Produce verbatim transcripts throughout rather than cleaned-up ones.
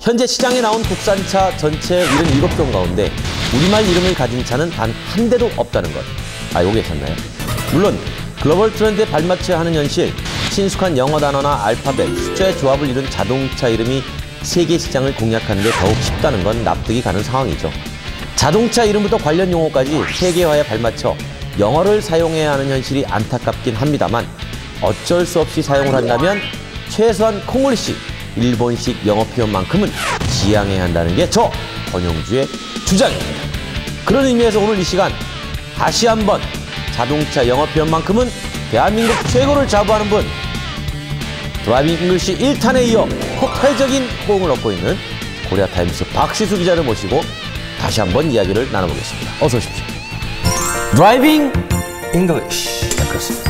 현재 시장에 나온 국산차 전체 칠십칠 종 가운데 우리말 이름을 가진 차는 단 한 대도 없다는 것. 알고 계셨나요? 물론 글로벌 트렌드에 발맞춰야 하는 현실, 친숙한 영어 단어나 알파벳, 숫자의 조합을 이룬 자동차 이름이 세계 시장을 공략하는 데 더욱 쉽다는 건 납득이 가는 상황이죠. 자동차 이름부터 관련 용어까지 세계화에 발맞춰 영어를 사용해야 하는 현실이 안타깝긴 합니다만 어쩔 수 없이 사용을 한다면 최소한 콩글리시, 일본식 영어 표현만큼은 지향해야 한다는 게 저 권영주의 주장입니다. 그런 의미에서 오늘 이 시간 다시 한번 자동차 영어 표현만큼은 대한민국 최고를 자부하는 분, 드라이빙 잉글리시 일 탄에 이어 폭발적인 호응을 얻고 있는 코리아타임스 박시수 기자를 모시고 다시 한번 이야기를 나눠보겠습니다. 어서 오십시오. 드라이빙 잉글리시. 네, 그렇습니다.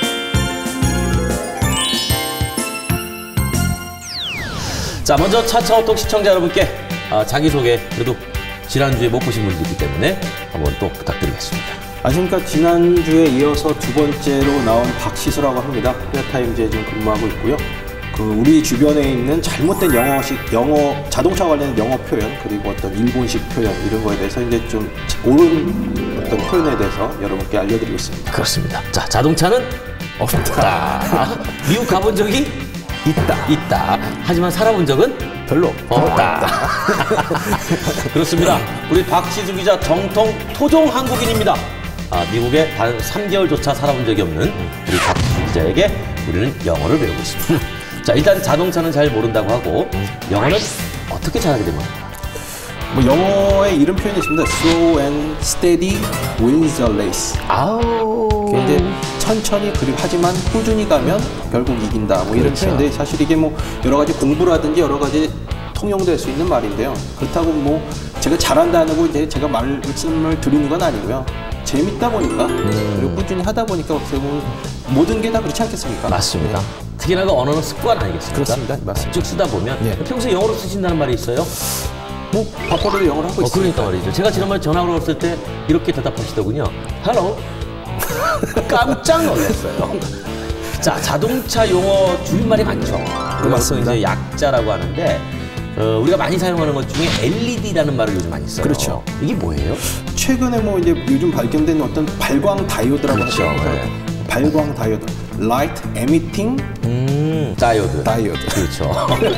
자, 먼저 차차오톡 시청자 여러분께 아, 자기소개, 그래도 지난주에 못 보신 분들이 있기 때문에 한번 또 부탁드리겠습니다. 안녕하십니까. 지난주에 이어서 두 번째로 나온 박시수라고 합니다. 코리아타임즈에 지금 근무하고 있고요. 그 우리 주변에 있는 잘못된 영어식, 영어, 자동차 관련 영어 표현, 그리고 어떤 일본식 표현, 이런 거에 대해서 이제 좀 옳은 어떤 표현에 대해서 여러분께 알려드리고 있습니다. 그렇습니다. 자, 자동차는 없다. 미국 가본 적이 있다. 있다. 하지만 살아본 적은 별로 없다. 그렇습니다. 우리 박시수 기자 정통 토종 한국인입니다. 아, 미국에 단 삼 개월조차 살아본 적이 없는 우리 박시수 기자에게 우리는 영어를 배우고 있습니다. 자, 일단 자동차는 잘 모른다고 하고 영어는 어떻게 잘하게 된 겁니까? 뭐 영어의 이름 표현이 있습니다. Slow and steady wins the race. 아우. 이제 천천히, 그리고 하지만 꾸준히 가면 결국 이긴다. 뭐 이런 그렇죠. 표현인데, 사실 이게 뭐 여러 가지 공부라든지 여러 가지 통용될 수 있는 말인데요. 그렇다고 뭐 제가 잘한다고 이제 제가 말씀을 드리는 건 아니고요. 재밌다 보니까 음. 그리고 꾸준히 하다 보니까 어떻게 보면 모든 게 다 그렇지 않겠습니까? 맞습니다. 네. 특히나 그 언어는 습관 아니겠습니까? 그렇습니다. 맞습니다. 쭉 쓰다 보면 네. 평소에 영어로 쓰신다는 말이 있어요? 뭐 밥버릇도 영어를 하고 어, 있으니까. 그러니까 말이죠. 제가 지난번에 전화 걸었을 때 이렇게 대답하시더군요. Hello. 깜짝 놀랐어요. 자, 자동차 용어 줄임말이 많죠. 그것도 이제 약자라고 하는데 어, 우리가 많이 사용하는 것 중에 엘이디라는 말을 요즘 많이 써요. 그렇죠. 이게 뭐예요? 최근에 뭐 이제 요즘 발견된 어떤 발광 다이오드라고 그렇죠. 하죠. 네. 발광 다이오드, Light Emitting 음, 다이오드. 다이오드. 그렇죠.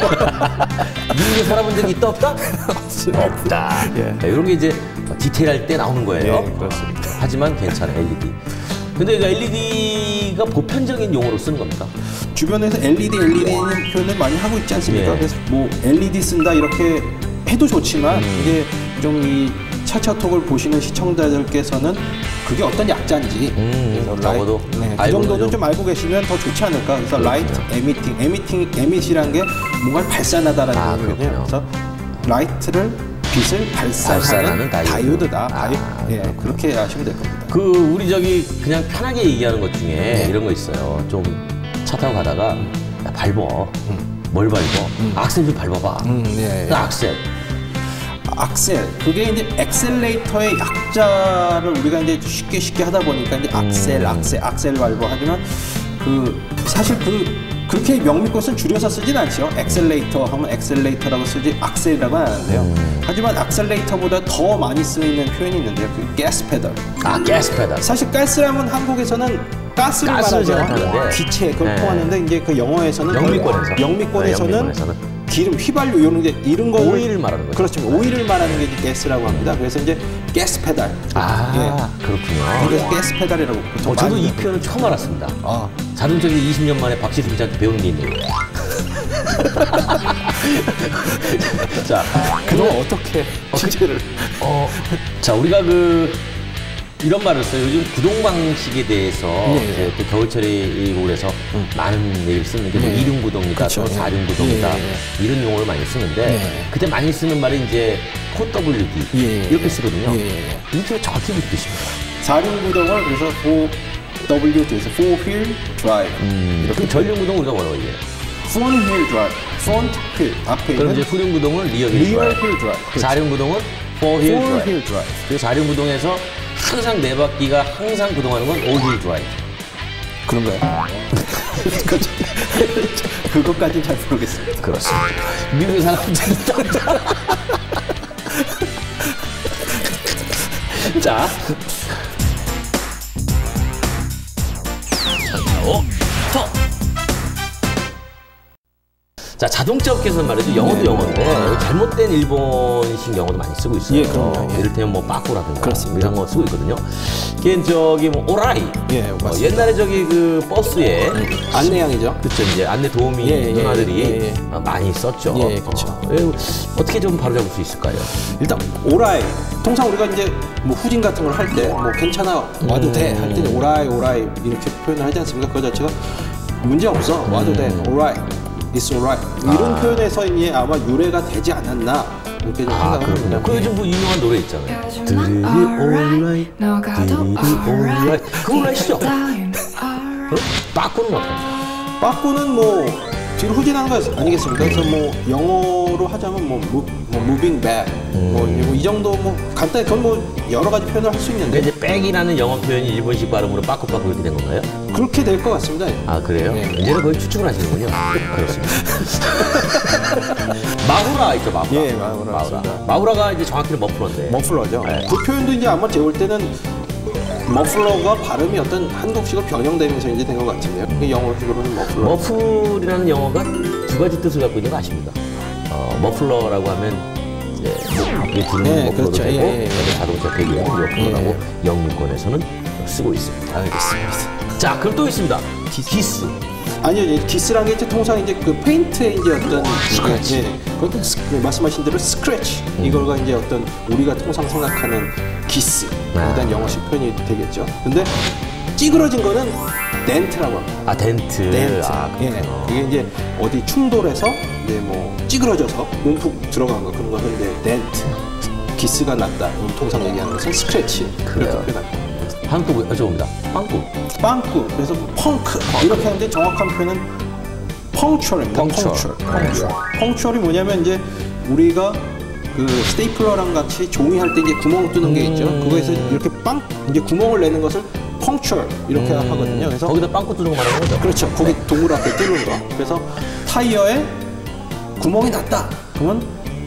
미국에 살아본 적이 있다 없다? 없다. 예. 네, 이런 게 이제 디테일할 때 나오는 거예요. 예, 그렇습니다. 하지만 괜찮아, 엘이디. 근데 그 엘이디가 보편적인 용어로 쓰는 겁니까? 주변에서 엘이디, 엘이디는 표현을 많이 하고 있지 않습니까? 예. 그래서 뭐 엘이디 쓴다 이렇게 해도 좋지만 음. 이게 좀 이 차차톡을 보시는 시청자들께서는 그게 어떤 약자인지 음, 그래서 적어도 네, 그 알고는 정도는 좀- 좀 알고 계시면 더 좋지 않을까. 그래서 그렇군요. 라이트 에미팅, 에미팅, 에밋이란 게 뭔가를 발산하다라는 아, 의미거든요. 그렇군요. 그래서 라이트를 빛을 발산하는, 발산하는 다이오드. 다이오드다. 아, 다이, 예, 그렇게 아시면 될 겁니다. 그 우리 저기 그냥 편하게 얘기하는 것 중에 네. 이런 거 있어요. 좀 차 타고 가다가 야, 밟어. 뭘 밟어? 악셀 좀 밟아봐. 음, 예, 예. 그 악셀. 악셀, 그게 이제 엑셀레이터의 약자를 우리가 이제 쉽게 쉽게 하다 보니까 이제 악셀, 음. 악셀, 악셀 밟고 하지만 그 사실 그 그렇게 명미꽃은 줄여서 쓰진 않죠. 엑셀레이터 하면 엑셀레이터라고 쓰지 악셀이라고는 안 하는데요. 음. 하지만 악셀레이터보다 더 많이 쓰이는 표현이 있는데요. 그 가스 페달. 아, 가스 페달. 사실 가스라면 한국에서는 가스를 가스를 말하죠. 생각하는데. 기체 그걸 네. 포함하는데 이제 그 영어에서는 영미권에서. 영미권에서는 네, 영미권에서는. 기름, 휘발유 이런 게 이런 거 오일을 말하는 거죠. 그렇죠. 오일을 말하는 게 이제 가스라고 합니다. 그래서 이제 가스 페달. 아, 예. 그렇군요. 그래서 가스 페달이라고 보통 어, 저도 많이 이 표현을 처음 알았습니다. 아, 자동차기 이십 년 만에 박시수 기자한테 배운 게 있네요. 자, 그동안 어떻게 주제를 어, 자, 우리가 그 이런 말을 써요. 요즘 구동 방식에 대해서 네. 이제 또 겨울철이고 그래서 음. 많은 얘기를 쓰는 게 뭐 네. 이륜 구동이다, 그렇죠. 또 네. 사륜 구동이다 네, 네. 이런 용어를 많이 쓰는데 네. 그때 많이 쓰는 말이 이제 코 더블유 디 예, 이렇게 예. 쓰거든요. 예, 예. 이게 정확히 무슨 뜻입니까? 사륜 구동을 그래서 포 더블유 D에서 four wheel drive. 음, 이렇게 그 전륜 구동 우리가 뭐라고 얘기해요? front wheel drive, front wheel 앞에 그럼 있는 이제 후륜 구동은 리어 휠 rear 드라이브, wheel drive. 그렇죠. 사륜 구동은 포 휠 four 드라이브. wheel drive. 그 사륜 구동에서 항상 네 바퀴가 항상 구동하는 건 올 휠 드라이브. 그런가요? 그것까지는 잘 모르겠습니다. 그렇습니다. 미국 사람들이 자. 오, 터. 자, 자동차 업계에서는 말이죠. 영어도 네. 영어인데 잘못된 일본식 영어도 많이 쓰고 있어요. 예, 그럼요. 예. 이를테면 뭐 빠꾸라든가 그렇습니다. 이런 거 쓰고 있거든요. 걔 저기 뭐 오라이. 예, 어, 맞습니다. 옛날에 저기 그 버스에 안내양이죠. 그렇죠. 이제 안내 도우미 예, 예, 누나들이 예, 예. 어, 많이 썼죠. 예, 그렇죠. 어, 어떻게 좀 바로잡을 수 있을까요? 일단 오라이. 통상 우리가 이제 뭐 후진 같은 걸 할 때 뭐 괜찮아 와도 돼 할 때는 오라이 오라이 이렇게 표현을 하지 않습니까? 그거 자체가 문제 없어 와도 돼 오라이 it's alright 이런 아. 표현에서 이제 아마 유래가 되지 않았나 이렇게 좀 아, 생각을 그렇군요. 합니다. 그 요즘 뭐 유명한 노래 있잖아요. Cause 드리리 you're not 올라이, alright. No, God, don't 드리리 올라이. alright. 그거 몰라시죠? Time, alright. 빠꾸는 어떻게 하죠? 빠꾸는 뭐 뒤로 후진하는 거 아니겠습니까? 그래서 뭐 영어로 하자면 뭐, 무, 뭐 moving back 뭐 이 정도 뭐 간단히 그건 뭐 여러 가지 표현을 할 수 근데 있는데 이제 백이라는 영어 표현이 일본식 발음으로 빠꾸빠꾸 이렇게 된 건가요? 그렇게 될 것 같습니다. 아, 그래요? 네. 이제는 거의 추측을 하시는군요. 그렇습니다. 마후라 있죠, 마후라. 예, 마후라 맞습니다. 마후라가 이제 정확히는 머플러인데. 머플러죠. 네. 그 표현도 이제 아마 제가 볼 때는 머플러가 발음이 어떤 한국식으로 변형되면서 이제 된 것 같은데요. 그 영어식으로는 머플러. 머플이라는 영어가 두 가지 뜻을 갖고 있는 거 아십니까? 어, 머플러라고 하면 이제 목에 두르는 네, 머플러도 그렇죠. 되고 예, 예, 예. 자동차 배기에는 머플러라고 예. 영문권에서는 쓰고 있습니다. 알겠습니다. 자, 그럼 또 있습니다. 기스. 아니요, 이제 기스란 게 이제 통상 이제 그 페인트의 이제 어떤 스크래치. 예, 그것도 스- 그 말씀하신 대로 스크래치 이걸가 이제 어떤 우리가 통상 생각하는 기스에 아. 대한 영어식 표현이 되겠죠. 근데 찌그러진 거는 덴트라고 합니다. 아, 덴트. 덴트. 아, 예, 그렇군요. 그게 이제 어디 충돌해서 이제 뭐 찌그러져서 움푹 들어간 거 그런 거는 이제 덴트. 기스가 났다. 우리 통상 얘기하는 것은 스크래치. 그렇게 그래요. 표현합니다. 한 또 여쭤봅니다. 빵꾸. 빵꾸. 그래서 펑크. 이렇게 하는데 정확한 표현은 펑츄얼입니다. 펑츄얼. 펑츄얼. 펑츄얼이 뭐냐면 이제 우리가 그 스테이플러랑 같이 종이 할 때 이제 구멍 뚫는 게 있죠. 그거에서 이렇게 빵 이제 구멍을 내는 것을 펑츄얼 이렇게 하거든요. 그래서 거기다 빵꾸 뚫는 거 말하는 거죠? 그렇죠. 거기 동그랗게 뚫는 거. 그래서 타이어에 구멍이 났다. 그러면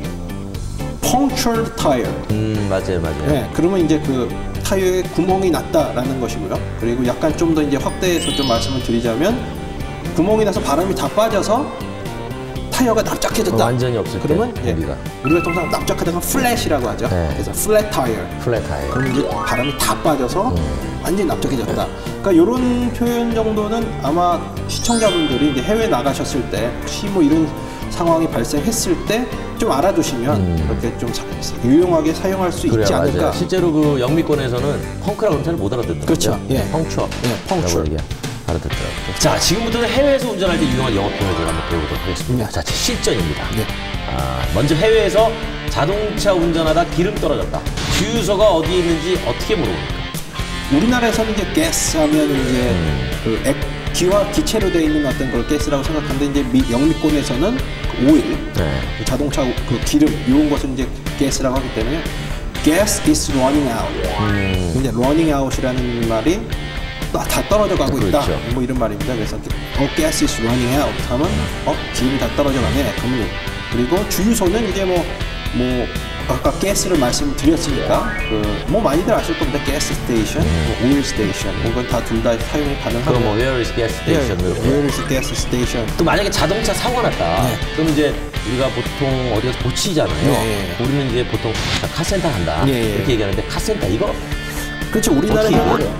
punctured tire. 음, 맞아요, 맞아요. 네, 그러면 이제 그 타이어에 구멍이 났다라는 것이고요. 그리고 약간 좀 더 이제 확대해서 좀 말씀을 드리자면 구멍이 나서 바람이 다 빠져서 타이어가 납작해졌다. 어, 완전히 없을 때, 그러면 예, 우리가. 우리가 통상 납작하다가 플랫이라고 하죠. 네. 그래서 플랫 타이어. 플랫 타이어. 그럼 이제 바람이 다 빠져서 음. 완전히 납작해졌다. 그러니까 이런 표현 정도는 아마 시청자분들이 이제 해외 나가셨을 때 혹시 뭐 이런 상황이 발생했을 때 좀 알아두시면 이렇게 좀 사- 유용하게 사용할 수 그래요, 있지 않을까. 맞아요. 실제로 그 영미권에서는 펑크라고 잘 못 알아듣더라고요. 그렇죠. 예. 펑추어. 예, 펑추어. 알아듣더라고요. 자, 지금부터는 해외에서 운전할 때 유용한 영어 표현을 제가 한번 배워보도록 하겠습니다. 자, 실전입니다. 네. 아, 먼저 해외에서 자동차 운전하다 기름 떨어졌다. 주유소가 어디에 있는지 어떻게 물어봅니까? 우리나라에서는 이제 가스 하면 이제 음. 그 액, 기와 기체로 되어 있는 어떤 걸 가스라고 생각하는데 이제 미, 영미권에서는 그 오일, 네. 그 자동차 그 기름 이런 것은 이제 가스라고 하기 때문에 gas is running out. 음. 이제 running out이라는 말이 다, 다 떨어져 가고 있다. 그렇죠. 뭐 이런 말입니다. 그래서 어 gas is running out 하면 어 기름이 다 떨어져 가네. 그러면 그리고 주유소는 이제 뭐 뭐 아까 가스를 말씀드렸으니까 그 뭐 많이들 아실 겁니다. 가스 스테이션, 뭐 오일 스테이션 이건 다 둘 다 사용이 가능하고. 그럼 뭐 where is gas station 이렇게. where is gas station? 또 만약에 자동차 사고가 났다. 네. 그럼 이제 우리가 보통 어디 가서 고치잖아요. 네. 우리는 이제 보통 카센터 간다. 예, 예. 이렇게 얘기하는데 카센터 이거 그렇죠. 어떻게 우리나라에는 얘기해요?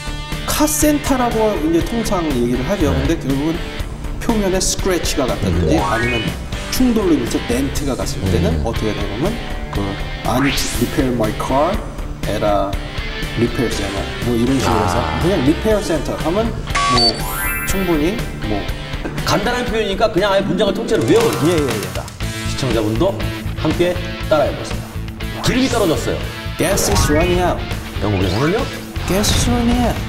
카센터라고 이제 통상 얘기를 하죠. 네. 근데 결국은 표면에 스크래치가 갔다든지 아니면 충돌로 인해서 덴트가 갔을 때는 음. 어떻게 되냐면 그 I need to repair my car at a repair center 뭐 이런 식으로 해서 아. 그냥 repair center 하면 뭐 충분히 뭐 간단한 표현이니까 그냥 아예 문장을 통째로 외워버립니다. 예, 예, 예. 자, 시청자분도 함께 따라해보세요. 기름이 떨어졌어요. gas is running out. 영국에서는요? gas is running out.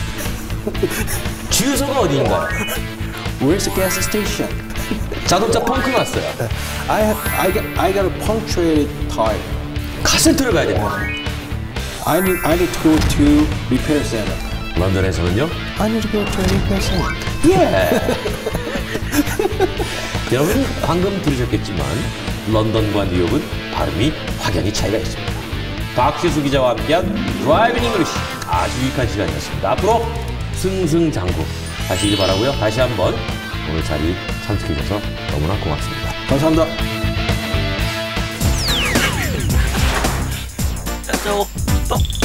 주유소가 어디인가요? Where's the gas station? 자동차 펑크 났어요. I have, I got, I got a punctuated tire. 카센터를 가야 됩니다. I need, I need to go to repair center. 런던에서는요? I need to go to a repair center. 예. 여러분 방금 들으셨겠지만 런던과 뉴욕은 발음이 확연히 차이가 있습니다. 박시수 기자와 함께한 드라이빙 잉글리시 아주 유익한 시간이었습니다. 앞으로 승승장구 하시길 바라고요. 다시 한번 오늘 자리 참석해 주셔서 너무나 고맙습니다. 감사합니다. 자, 저, 또.